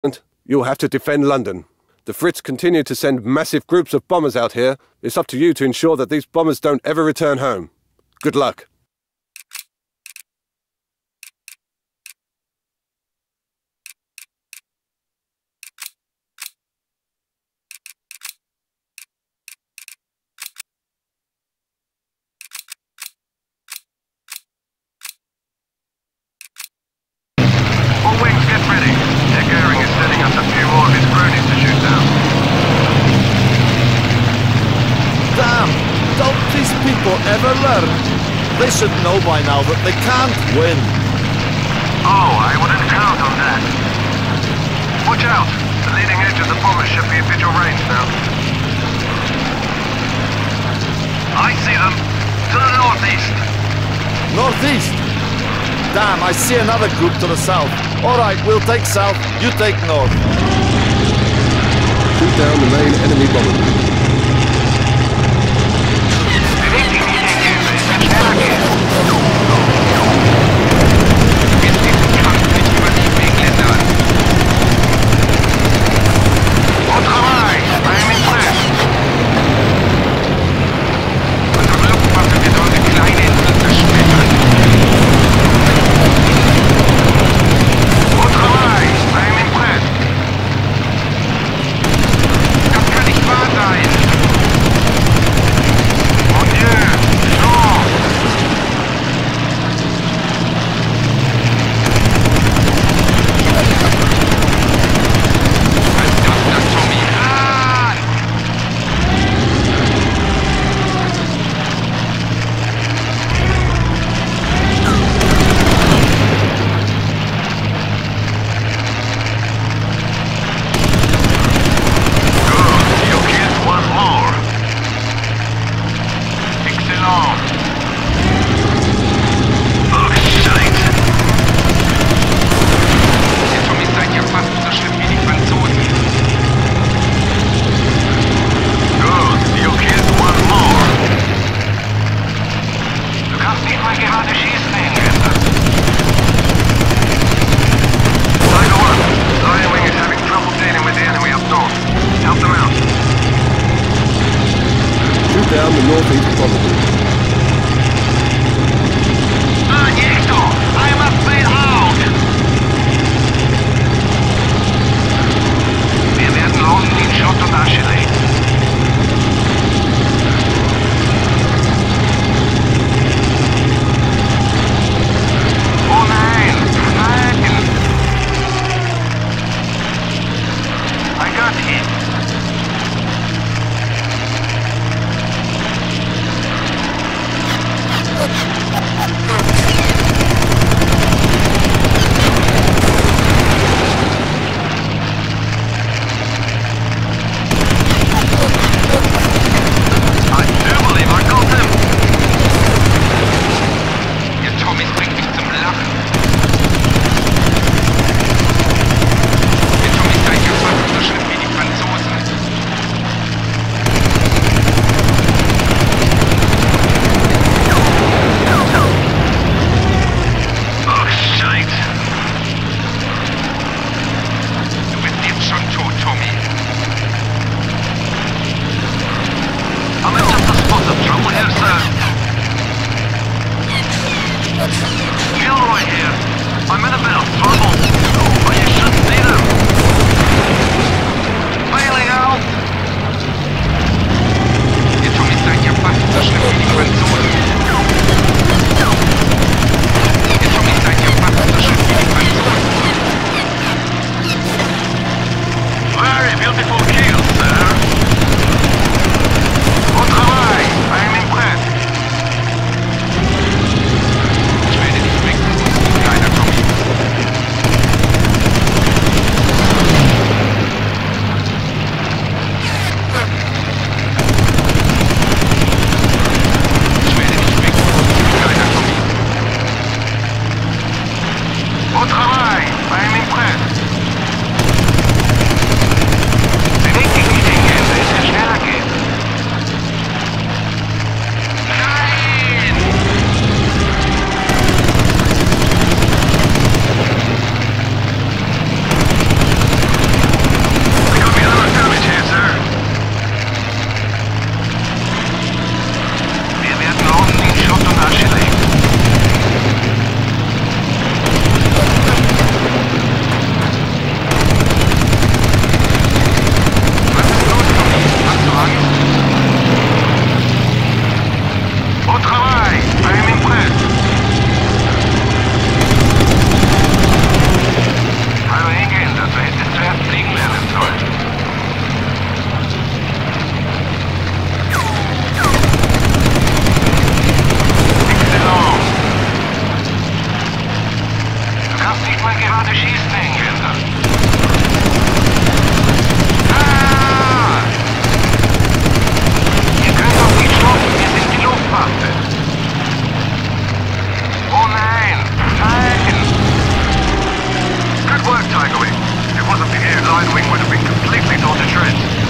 You'll have to defend London. The Brits continue to send massive groups of bombers out here. It's up to you to ensure that these bombers don't ever return home. Good luck. All wings, get ready. Dick Goering is sending us a few more of his cronies to shoot down. Damn! Don't these people ever learn? They should know by now that they can't win. Oh, I wouldn't count on that. Watch out! The leading edge of the bombers should be in visual range now. I see them! To the northeast! Northeast? Damn, I see another group to the south. Alright, we'll take south, you take north. Shoot down the main enemy bomber group. Down the northeast probably. I must fade out! Wir werden London in Schutt und Asche legen. Oh nein! Nein! I got hit. side wing would have been completely torn to shreds.